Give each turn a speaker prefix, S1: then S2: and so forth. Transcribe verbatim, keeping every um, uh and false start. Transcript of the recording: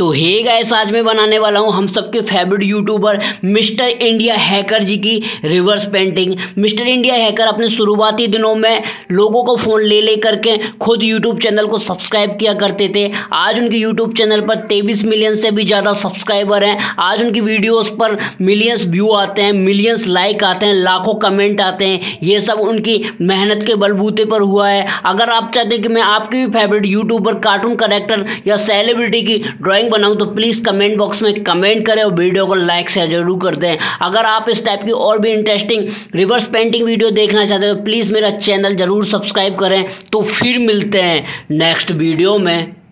S1: तो hey guys, आज मैं बनाने वाला हूँ हम सबके favourite youtuber mister India hacker ji की reverse painting. Mister India hacker अपने शुरुआती दिनों में लोगों को फ़ोन ले ले करके खुद यूट्यूब चैनल को सब्सक्राइब किया करते थे। आज उनके यूट्यूब चैनल पर तेईस मिलियन से भी ज़्यादा सब्सक्राइबर हैं। आज उनकी वीडियोस पर मिलियंस व्यू आते हैं, मिलियंस लाइक आते हैं, लाखों कमेंट आते हैं। ये सब उनकी मेहनत के बलबूते पर हुआ है। अगर आप चाहते हैं कि मैं आपके भी फेवरेट यूट्यूबर, कार्टून कैरेक्टर या सेलिब्रिटी की ड्राइंग बनाऊं तो प्लीज़ कमेंट बॉक्स में कमेंट करें और वीडियो को लाइक शेयर जरूर कर दें। अगर आप इस टाइप की और भी इंटरेस्टिंग रिवर्स पेंटिंग वीडियो देखना चाहते हैं तो प्लीज़ मेरा चैनल जरूर सब्सक्राइब करें। तो फिर मिलते हैं नेक्स्ट वीडियो में।